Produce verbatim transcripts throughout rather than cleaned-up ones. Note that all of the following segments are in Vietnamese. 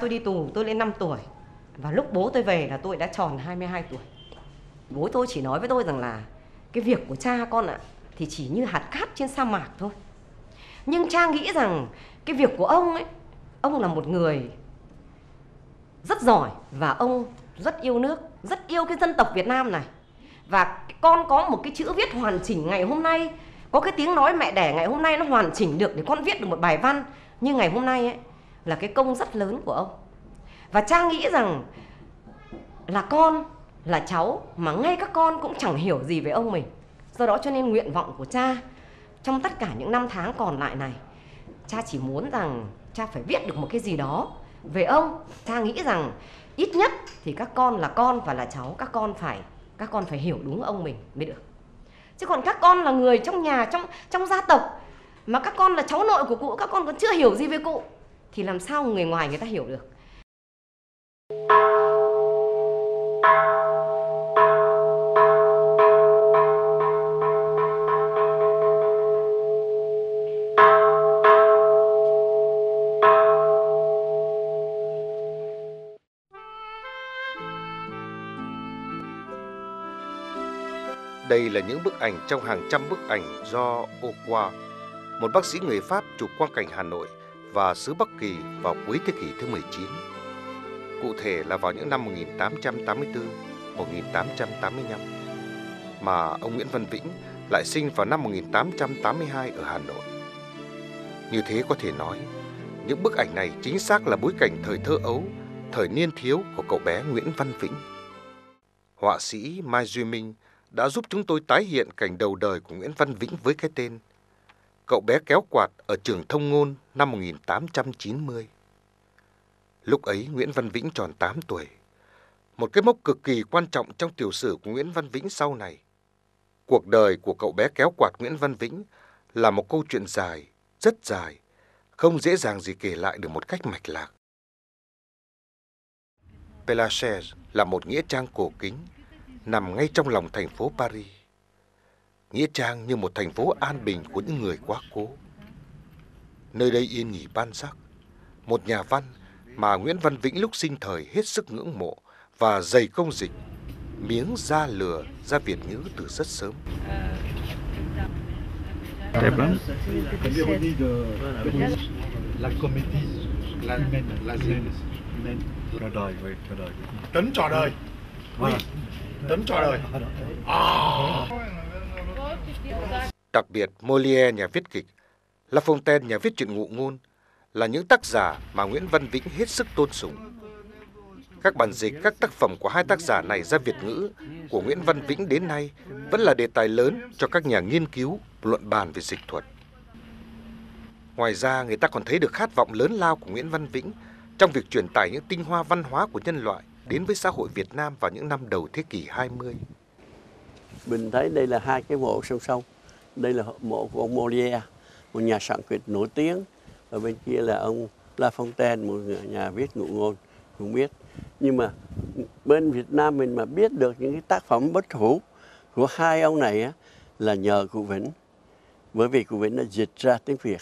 tôi đi tù tôi lên năm tuổi. Và lúc bố tôi về là tôi đã tròn hai mươi hai tuổi. Bố tôi chỉ nói với tôi rằng là cái việc của cha con ạ thì chỉ như hạt cát trên sa mạc thôi. Nhưng cha nghĩ rằng cái việc của ông ấy, ông là một người rất giỏi và ông rất yêu nước, rất yêu cái dân tộc Việt Nam này. Và con có một cái chữ viết hoàn chỉnh ngày hôm nay, có cái tiếng nói mẹ đẻ ngày hôm nay nó hoàn chỉnh được để con viết được một bài văn như ngày hôm nay ấy, là cái công rất lớn của ông. Và cha nghĩ rằng là con, là cháu mà ngay các con cũng chẳng hiểu gì về ông mình. Do đó cho nên nguyện vọng của cha trong tất cả những năm tháng còn lại này, cha chỉ muốn rằng cha phải viết được một cái gì đó về ông. Cha nghĩ rằng ít nhất thì các con là con và là cháu, các con phải các con phải hiểu đúng ông mình mới được. Chứ còn các con là người trong nhà, trong trong gia tộc mà các con là cháu nội của cụ, các con còn chưa hiểu gì về cụ thì làm sao người ngoài người ta hiểu được. Đây là những bức ảnh trong hàng trăm bức ảnh do Aucoin, một bác sĩ người Pháp chụp quang cảnh Hà Nội và xứ Bắc Kỳ vào cuối thế kỷ thứ mười chín. Cụ thể là vào những năm một nghìn tám trăm tám mươi tư đến một nghìn tám trăm tám mươi lăm, mà ông Nguyễn Văn Vĩnh lại sinh vào năm một nghìn tám trăm tám mươi hai ở Hà Nội. Như thế có thể nói, những bức ảnh này chính xác là bối cảnh thời thơ ấu, thời niên thiếu của cậu bé Nguyễn Văn Vĩnh. Họa sĩ Mai Duy Minh đã giúp chúng tôi tái hiện cảnh đầu đời của Nguyễn Văn Vĩnh với cái tên Cậu bé kéo quạt ở trường Thông Ngôn năm một nghìn tám trăm chín mươi. Lúc ấy Nguyễn Văn Vĩnh tròn tám tuổi, một cái mốc cực kỳ quan trọng trong tiểu sử của Nguyễn Văn Vĩnh sau này. Cuộc đời của cậu bé kéo quạt Nguyễn Văn Vĩnh là một câu chuyện dài, rất dài, không dễ dàng gì kể lại được một cách mạch lạc. Père Lachaise là một nghĩa trang cổ kính, nằm ngay trong lòng thành phố Paris. Nghĩa trang như một thành phố an bình của những người quá cố. Nơi đây yên nghỉ ban sắc, một nhà văn mà Nguyễn Văn Vĩnh lúc sinh thời hết sức ngưỡng mộ và dày công dịch, miếng da lừa ra Việt ngữ từ rất sớm. Đẹp lắm. Tấn trò đời. Tấn trò đời. Đặc biệt Molière, nhà viết kịch, La Fontaine, nhà viết truyện ngụ ngôn, là những tác giả mà Nguyễn Văn Vĩnh hết sức tôn sùng. Các bản dịch các tác phẩm của hai tác giả này ra Việt ngữ của Nguyễn Văn Vĩnh đến nay vẫn là đề tài lớn cho các nhà nghiên cứu luận bàn về dịch thuật. Ngoài ra, người ta còn thấy được khát vọng lớn lao của Nguyễn Văn Vĩnh trong việc truyền tải những tinh hoa văn hóa của nhân loại đến với xã hội Việt Nam vào những năm đầu thế kỷ hai mươi. Mình thấy đây là hai cái mộ song song. Đây là mộ của ông Molière, một nhà soạn kịch nổi tiếng. Ở bên kia là ông La Fontaine, một nhà viết ngụ ngôn, không biết. Nhưng mà bên Việt Nam mình mà biết được những cái tác phẩm bất hủ của hai ông này á, là nhờ cụ Vĩnh. Bởi vì cụ Vĩnh đã dịch ra tiếng Việt.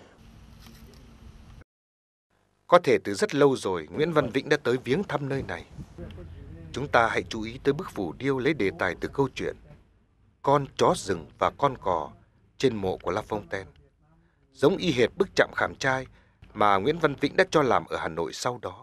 Có thể từ rất lâu rồi Nguyễn Văn Vĩnh đã tới viếng thăm nơi này. Chúng ta hãy chú ý tới bức phù điêu lấy đề tài từ câu chuyện Con chó rừng và con cò trên mộ của La Fontaine, giống y hệt bức chạm khảm trai mà Nguyễn Văn Vĩnh đã cho làm ở Hà Nội sau đó.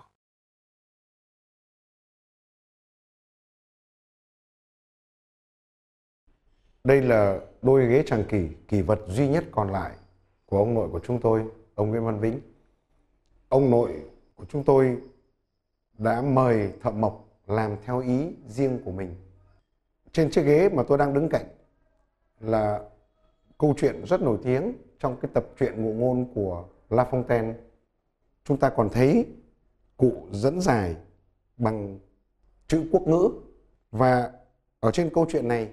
Đây là đôi ghế tràng kỷ, kỷ vật duy nhất còn lại của ông nội của chúng tôi, ông Nguyễn Văn Vĩnh. Ông nội của chúng tôi đã mời thợ mộc làm theo ý riêng của mình. Trên chiếc ghế mà tôi đang đứng cạnh là câu chuyện rất nổi tiếng trong cái tập truyện ngụ ngôn của La Fontaine. Chúng ta còn thấy cụ dẫn giải bằng chữ quốc ngữ. Và ở trên câu chuyện này,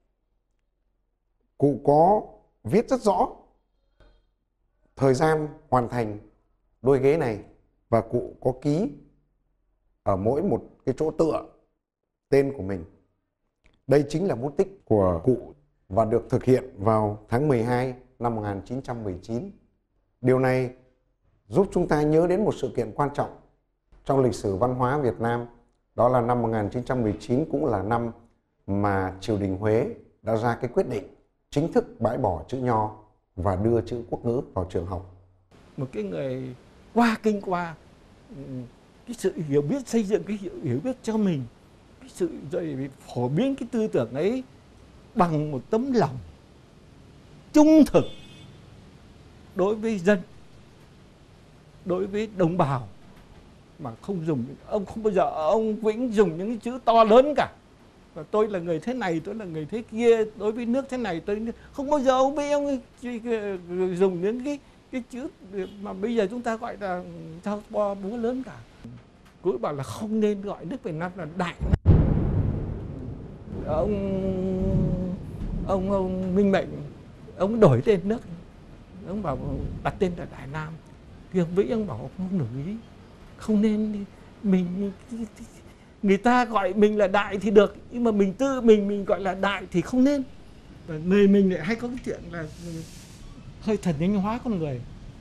cụ có viết rất rõ thời gian hoàn thành đôi ghế này, và cụ có ký ở mỗi một cái chỗ tựa tên của mình. Đây chính là bút tích của cụ và được thực hiện vào tháng mười hai năm một nghìn chín trăm mười chín. Điều này giúp chúng ta nhớ đến một sự kiện quan trọng trong lịch sử văn hóa Việt Nam. Đó là năm một nghìn chín trăm mười chín, cũng là năm mà triều đình Huế đã ra cái quyết định chính thức bãi bỏ chữ Nho và đưa chữ quốc ngữ vào trường học. Một cái người qua kinh qua cái sự hiểu biết, xây dựng cái hiểu, hiểu biết cho mình, cái sự rồi phổ biến cái tư tưởng ấy bằng một tấm lòng trung thực đối với dân, đối với đồng bào, mà không dùng, ông không bao giờ ông Vĩnh dùng những cái chữ to lớn cả. Và tôi là người thế này, tôi là người thế kia, đối với nước thế này tôi không bao giờ ông biết ông dùng những cái cái chữ mà bây giờ chúng ta gọi là thao bo búa lớn cả. Cứ bảo là không nên gọi nước Việt Nam là Đại Nam. Ông ông ông Minh Mệnh ông đổi tên nước, ông bảo đặt tên là Đại Nam. Thì ông Vĩ ông bảo không đồng ý, không nên mình, người ta gọi mình là đại thì được, nhưng mà mình tự mình mình gọi là đại thì không nên. Và nơi mình lại hay có cái chuyện là hơi thần thánh hóa con người.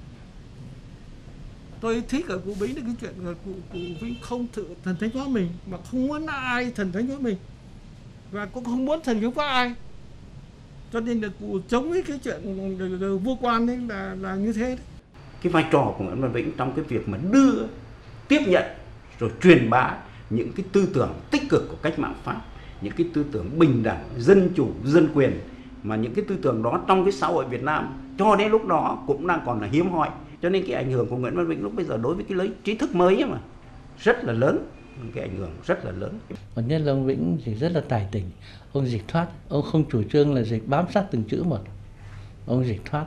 Tôi thích ở cụ Bính là cái chuyện là cụ, cụ Vĩnh không tự thần thánh hóa mình, mà không muốn ai thần thánh hóa mình, và cũng không muốn thần thánh hóa ai. Cho nên là cụ chống với cái chuyện vua quan ấy là là như thế đấy. Cái vai trò của Nguyễn Văn Vĩnh trong cái việc mà đưa, tiếp nhận rồi truyền bá những cái tư tưởng tích cực của cách mạng Pháp, những cái tư tưởng bình đẳng, dân chủ, dân quyền, mà những cái tư tưởng đó trong cái xã hội Việt Nam cho đến lúc đó cũng đang còn là hiếm hoi. Cho nên cái ảnh hưởng của Nguyễn Văn Vĩnh lúc bây giờ đối với cái lấy trí thức mới ấy mà rất là lớn, cái ảnh hưởng rất là lớn. Còn nhất là ông Vĩnh thì rất là tài tình, ông dịch thoát, ông không chủ trương là dịch bám sát từng chữ một, ông dịch thoát.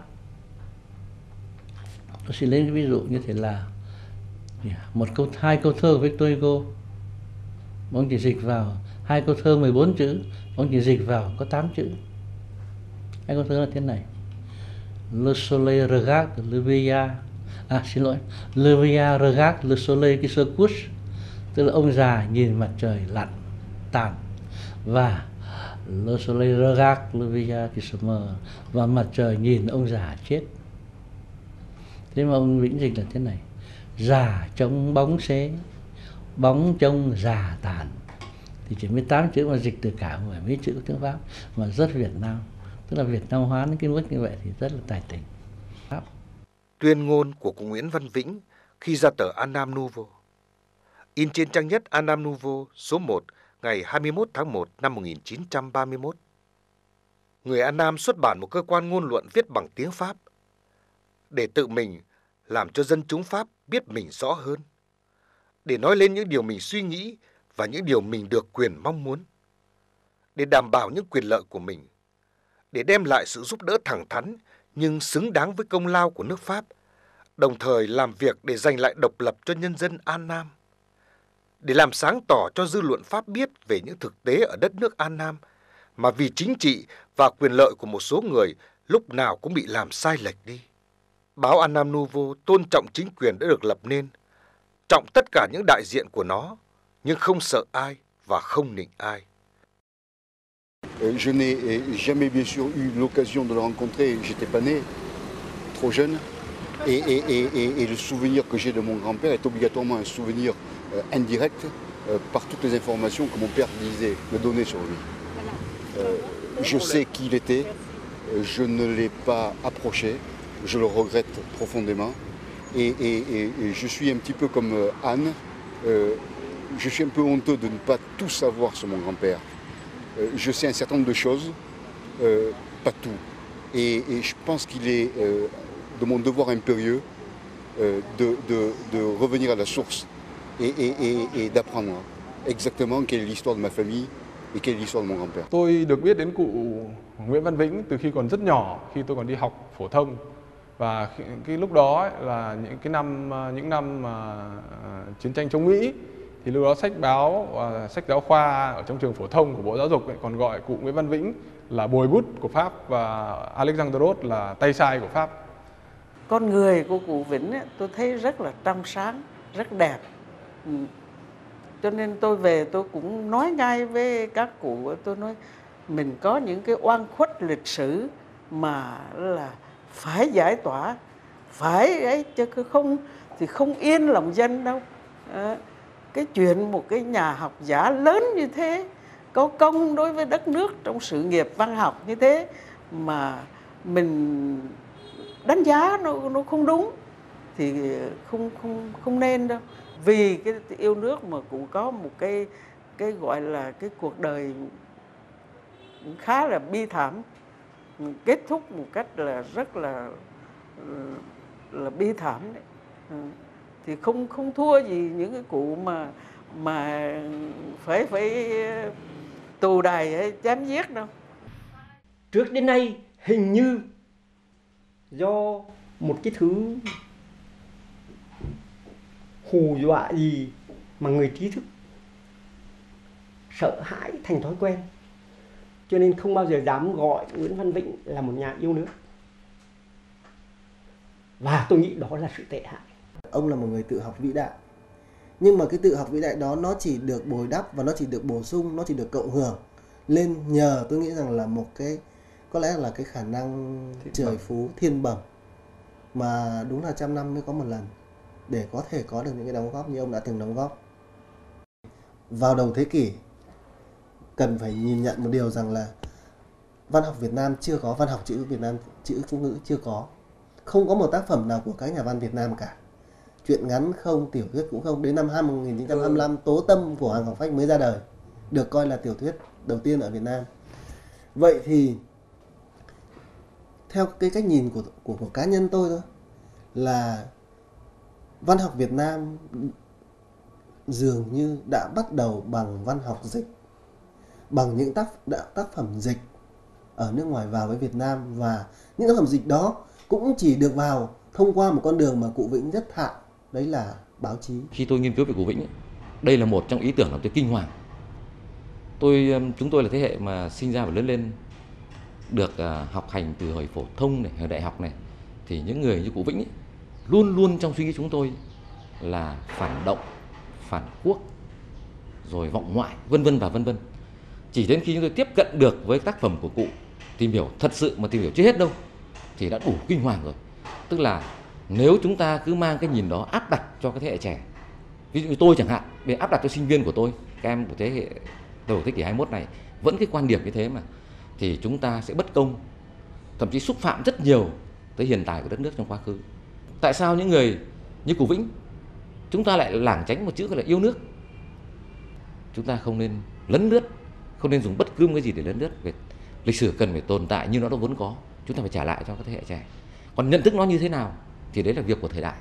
Tôi xin lấy ví dụ như thế là một câu, hai câu thơ của Victor Hugo, ông chỉ dịch vào hai câu thơ mười bốn chữ, ông chỉ dịch vào có tám chữ. Hai câu thơ là thế này: Le soleil regarde le veillard, à xin lỗi, le veillard regarde le soleil qui se couche, tức là ông già nhìn mặt trời lặn tàn, và le soleil regarde le veillard qui se meurt, và mặt trời nhìn ông già chết. Thế mà ông Vĩnh dịch là thế này: già trông bóng xế, bóng trông già tàn. Thì chỉ mười tám chữ mà dịch từ cả mười mấy chữ của tiếng Pháp mà rất Việt Nam, tức là Việt Nam hóa đến cái mức như vậy thì rất là tài tình. Pháp. Tuyên ngôn của cụ Nguyễn Văn Vĩnh khi ra tờ An Nam Nouveau, in trên trang nhất An Nam Nouveau số một ngày hai mươi mốt tháng một năm một nghìn chín trăm ba mươi mốt. Người An Nam xuất bản một cơ quan ngôn luận viết bằng tiếng Pháp để tự mình làm cho dân chúng Pháp biết mình rõ hơn, để nói lên những điều mình suy nghĩ và những điều mình được quyền mong muốn, để đảm bảo những quyền lợi của mình, để đem lại sự giúp đỡ thẳng thắn nhưng xứng đáng với công lao của nước Pháp, đồng thời làm việc để giành lại độc lập cho nhân dân An Nam, để làm sáng tỏ cho dư luận Pháp biết về những thực tế ở đất nước An Nam mà vì chính trị và quyền lợi của một số người lúc nào cũng bị làm sai lệch đi. Báo An Nam Nouveau tôn trọng chính quyền đã được lập nên, trọng tất cả những đại diện của nó, nhưng không sợ ai và không nịnh ai. Je n'ai jamais bien sûr eu l'occasion de le rencontrer, j'étais pas né, trop jeune, et, et, et, et, et le souvenir que j'ai de mon grand-père est obligatoirement un souvenir euh, indirect euh, par toutes les informations que mon père disait, me donnait sur lui. Euh, je sais qui il était, je ne l'ai pas approché, je le regrette profondément, et, et, et, et je suis un petit peu comme Anne, euh, je suis un peu honteux de ne pas tout savoir sur mon grand-père. Euh, je sais un certain nombre de choses, euh, pas tout. Et, et je pense qu'il est euh, de mon devoir impérieux euh, de, de, de revenir à la source et, et, et, et d'apprendre exactement quelle est l'histoire de ma famille et quelle est l'histoire de mon grand-père. Tôi được biết đến cụ Nguyễn Văn Vĩnh từ khi còn rất nhỏ, khi tôi còn đi học phổ thông. Và cái lúc đó ấy, là những cái năm những năm mà uh, chiến tranh chống Mỹ, thì lúc đó sách báo và sách giáo khoa ở trong trường phổ thông của Bộ Giáo dục ấy, còn gọi cụ Nguyễn Văn Vĩnh là bồi bút của Pháp và Alexandros là tay sai của Pháp. Con người của cụ Vĩnh ấy, tôi thấy rất là trong sáng, rất đẹp. Ừ. Cho nên tôi về tôi cũng nói ngay với các cụ, tôi nói mình có những cái oan khuất lịch sử mà là phải giải tỏa, phải ấy chứ không thì không yên lòng dân đâu. À, cái chuyện một cái nhà học giả lớn như thế, có công đối với đất nước trong sự nghiệp văn học như thế mà mình đánh giá nó nó không đúng thì không không không nên đâu. Vì cái yêu nước mà cũng có một cái cái gọi là cái cuộc đời khá là bi thảm, kết thúc một cách là rất là là bi thảm đấy. Thì không không thua gì những cái cụ mà mà phải phải tù đày hay chém giết đâu. Trước đến nay hình như do một cái thứ hù dọa gì mà người trí thức sợ hãi thành thói quen, cho nên không bao giờ dám gọi Nguyễn Văn Vĩnh là một nhà yêu nước. Và tôi nghĩ đó là sự tệ hại. Ông là một người tự học vĩ đại, nhưng mà cái tự học vĩ đại đó nó chỉ được bồi đắp và nó chỉ được bổ sung, nó chỉ được cộng hưởng lên nhờ, tôi nghĩ rằng là một cái, có lẽ là cái khả năng trời phú thiên bẩm mà đúng là trăm năm mới có một lần để có thể có được những cái đóng góp như ông đã từng đóng góp. Vào đầu thế kỷ cần phải nhìn nhận một điều rằng là văn học Việt Nam chưa có, văn học chữ Việt Nam, chữ Trung ngữ chưa có. Không có một tác phẩm nào của các nhà văn Việt Nam cả. Truyện ngắn không, tiểu thuyết cũng không. Đến năm một nghìn chín trăm hai mươi lăm, Tố Tâm của Hoàng Ngọc Phách mới ra đời, được coi là tiểu thuyết đầu tiên ở Việt Nam. Vậy thì theo cái cách nhìn của, của, của cá nhân tôi thôi, là văn học Việt Nam dường như đã bắt đầu bằng văn học dịch, bằng những tác, tác phẩm dịch ở nước ngoài vào với Việt Nam, và những tác phẩm dịch đó cũng chỉ được vào thông qua một con đường mà cụ Vĩnh rất thạo, đấy là báo chí. Khi tôi nghiên cứu về cụ Vĩnh, đây là một trong ý tưởng làm tôi kinh hoàng. Tôi chúng tôi là thế hệ mà sinh ra và lớn lên được học hành từ hồi phổ thông này, hồi đại học này, thì những người như cụ Vĩnh ấy, luôn luôn trong suy nghĩ chúng tôi là phản động, phản quốc, rồi vọng ngoại, vân vân và vân vân. Chỉ đến khi chúng tôi tiếp cận được với tác phẩm của cụ, tìm hiểu thật sự mà tìm hiểu chưa hết đâu, thì đã đủ kinh hoàng rồi. Tức là nếu chúng ta cứ mang cái nhìn đó áp đặt cho cái thế hệ trẻ, ví dụ như tôi chẳng hạn, để áp đặt cho sinh viên của tôi, các em của thế hệ đầu thế kỷ hai mươi mốt này vẫn cái quan điểm như thế mà, thì chúng ta sẽ bất công, thậm chí xúc phạm rất nhiều tới hiện tại của đất nước trong quá khứ. Tại sao những người như cụ Vĩnh chúng ta lại lảng tránh một chữ gọi là yêu nước? Chúng ta không nên lấn lướt, không nên dùng bất cứ một cái gì để lấn lướt. Về lịch sử cần phải tồn tại như nó đã vốn có, chúng ta phải trả lại cho các thế hệ trẻ. Còn nhận thức nó như thế nào thì đấy là việc của thời đại.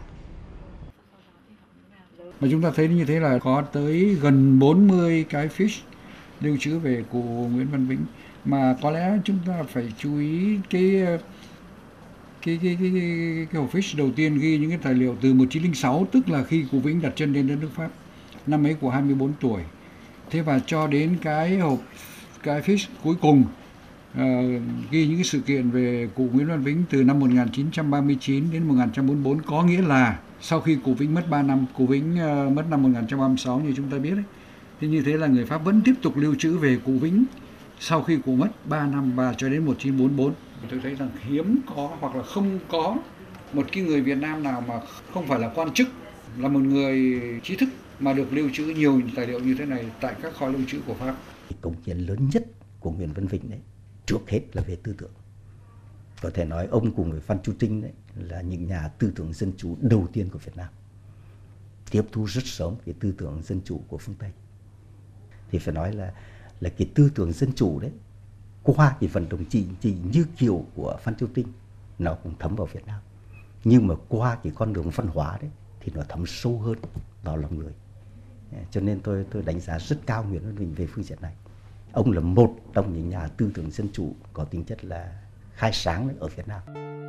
Mà chúng ta thấy như thế là có tới gần bốn mươi cái fish lưu trữ về cụ Nguyễn Văn Vĩnh, mà có lẽ chúng ta phải chú ý cái cái cái cái cái, cái hộp fish đầu tiên ghi những cái tài liệu từ một nghìn chín trăm lẻ sáu, tức là khi cụ Vĩnh đặt chân đến đất nước Pháp, năm ấy của hai mươi bốn tuổi. Thế và cho đến cái hộp cái fish cuối cùng uh, ghi những cái sự kiện về cụ Nguyễn Văn Vĩnh từ năm một nghìn chín trăm ba mươi chín đến một nghìn chín trăm bốn mươi tư, có nghĩa là sau khi cụ Vĩnh mất ba năm, cụ Vĩnh uh, mất năm một nghìn chín trăm ba mươi sáu như chúng ta biết đấy. Thì như thế là người Pháp vẫn tiếp tục lưu trữ về cụ Vĩnh sau khi cụ mất ba năm và cho đến một nghìn chín trăm bốn mươi tư. Tôi thấy rằng hiếm có hoặc là không có một cái người Việt Nam nào mà không phải là quan chức, là một người trí thức mà được lưu trữ nhiều tài liệu như thế này tại các kho lưu trữ của Pháp. Công hiến lớn nhất của Nguyễn Văn Vĩnh đấy, trước hết là về tư tưởng. Có thể nói ông cùng với Phan Chu Trinh đấy là những nhà tư tưởng dân chủ đầu tiên của Việt Nam, tiếp thu rất sớm cái tư tưởng dân chủ của phương Tây. Thì phải nói là là cái tư tưởng dân chủ đấy, qua cái vận động chính trị như kiểu của Phan Chu Trinh, nó cũng thấm vào Việt Nam. Nhưng mà qua cái con đường văn hóa đấy thì nó thấm sâu hơn vào lòng người. Cho nên tôi tôi đánh giá rất cao Nguyễn Văn Vĩnh về phương diện này. Ông là một trong những nhà tư tưởng dân chủ có tính chất là khai sáng ở Việt Nam.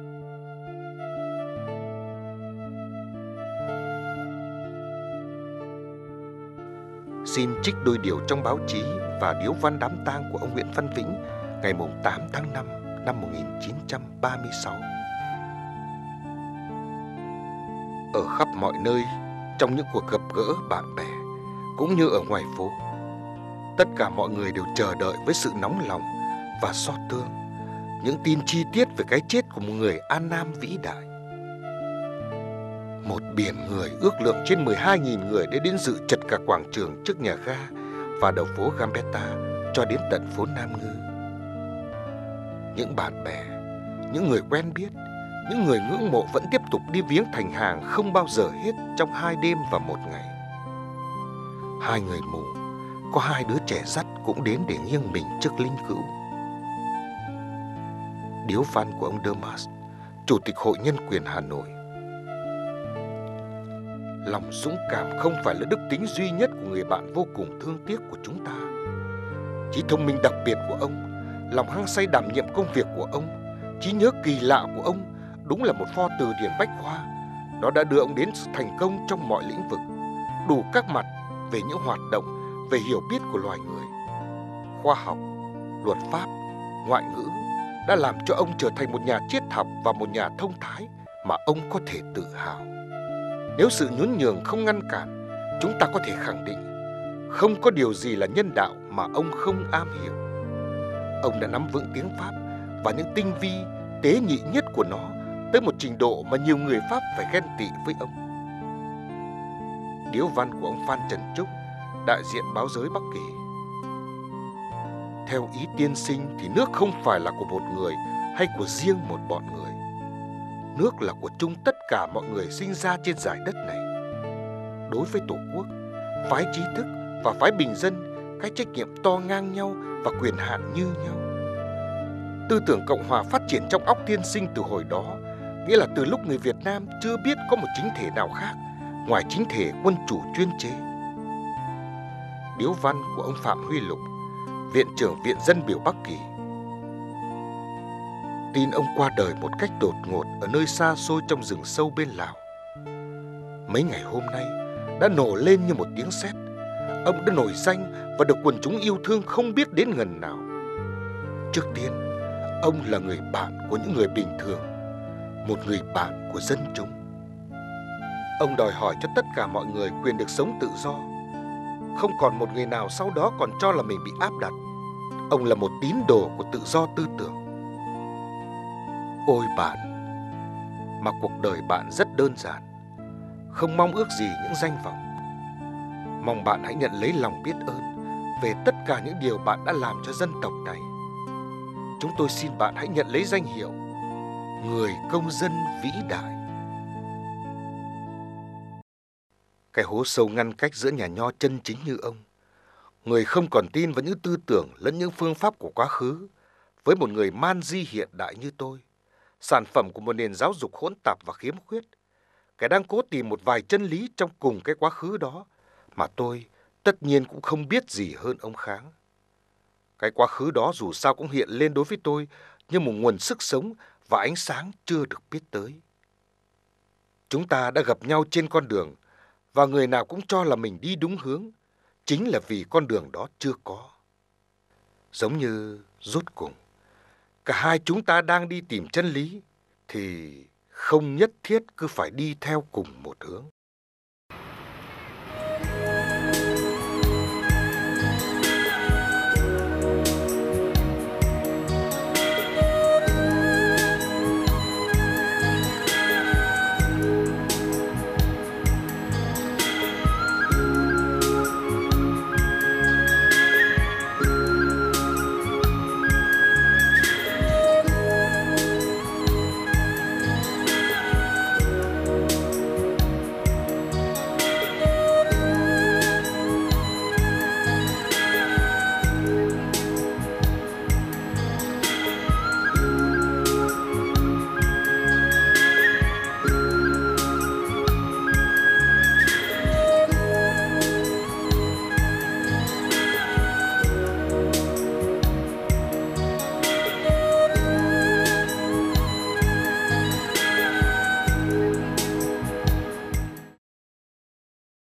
Xin trích đôi điều trong báo chí và điếu văn đám tang của ông Nguyễn Văn Vĩnh ngày tám tháng năm năm một nghìn chín trăm ba mươi sáu. Ở khắp mọi nơi, trong những cuộc gặp gỡ bạn bè, cũng như ở ngoài phố, tất cả mọi người đều chờ đợi với sự nóng lòng và xót thương những tin chi tiết về cái chết của một người An Nam vĩ đại. Một biển người ước lượng trên mười hai nghìn người đã đến dự chật cả quảng trường trước nhà ga và đầu phố Gambetta cho đến tận phố Nam Ngư. Những bạn bè, những người quen biết, những người ngưỡng mộ vẫn tiếp tục đi viếng thành hàng không bao giờ hết trong hai đêm và một ngày. Hai người mù, có hai đứa trẻ dắt cũng đến để nghiêng mình trước linh cữu. Điếu văn của ông Dermas, Chủ tịch Hội Nhân quyền Hà Nội. Lòng dũng cảm không phải là đức tính duy nhất của người bạn vô cùng thương tiếc của chúng ta. Trí thông minh đặc biệt của ông, lòng hăng say đảm nhiệm công việc của ông, trí nhớ kỳ lạ của ông đúng là một pho từ điển bách khoa. Nó đã đưa ông đến sự thành công trong mọi lĩnh vực, đủ các mặt về những hoạt động, về hiểu biết của loài người. Khoa học, luật pháp, ngoại ngữ đã làm cho ông trở thành một nhà triết học và một nhà thông thái mà ông có thể tự hào. Nếu sự nhún nhường không ngăn cản, chúng ta có thể khẳng định không có điều gì là nhân đạo mà ông không am hiểu. Ông đã nắm vững tiếng Pháp và những tinh vi, tế nhị nhất của nó tới một trình độ mà nhiều người Pháp phải ghen tị với ông. Điếu văn của ông Phan Trần Trúc, đại diện báo giới Bắc Kỳ. Theo ý tiên sinh thì nước không phải là của một người hay của riêng một bọn người. Nước là của chung tất cả mọi người sinh ra trên giải đất này. Đối với Tổ quốc, phái trí thức và phái bình dân, cái trách nhiệm to ngang nhau và quyền hạn như nhau. Tư tưởng Cộng hòa phát triển trong óc tiên sinh từ hồi đó, nghĩa là từ lúc người Việt Nam chưa biết có một chính thể nào khác ngoài chính thể quân chủ chuyên chế. Điếu văn của ông Phạm Huy Lục, Viện trưởng Viện Dân biểu Bắc Kỳ. Tin ông qua đời một cách đột ngột ở nơi xa xôi trong rừng sâu bên Lào. Mấy ngày hôm nay đã nổ lên như một tiếng sét. Ông đã nổi danh và được quần chúng yêu thương không biết đến ngần nào. Trước tiên, ông là người bạn của những người bình thường, một người bạn của dân chúng. Ông đòi hỏi cho tất cả mọi người quyền được sống tự do. Không còn một người nào sau đó còn cho là mình bị áp đặt. Ông là một tín đồ của tự do tư tưởng. Ôi bạn, mà cuộc đời bạn rất đơn giản, không mong ước gì những danh vọng. Mong bạn hãy nhận lấy lòng biết ơn về tất cả những điều bạn đã làm cho dân tộc này. Chúng tôi xin bạn hãy nhận lấy danh hiệu Người công dân vĩ đại. Cái hố sâu ngăn cách giữa nhà nho chân chính như ông, người không còn tin vào những tư tưởng lẫn những phương pháp của quá khứ, với một người man di hiện đại như tôi, sản phẩm của một nền giáo dục hỗn tạp và khiếm khuyết, kẻ đang cố tìm một vài chân lý trong cùng cái quá khứ đó mà tôi tất nhiên cũng không biết gì hơn ông Kháng. Cái quá khứ đó dù sao cũng hiện lên đối với tôi như một nguồn sức sống và ánh sáng chưa được biết tới. Chúng ta đã gặp nhau trên con đường và người nào cũng cho là mình đi đúng hướng, chính là vì con đường đó chưa có. Giống như rốt cùng, cả hai chúng ta đang đi tìm chân lý thì không nhất thiết cứ phải đi theo cùng một hướng.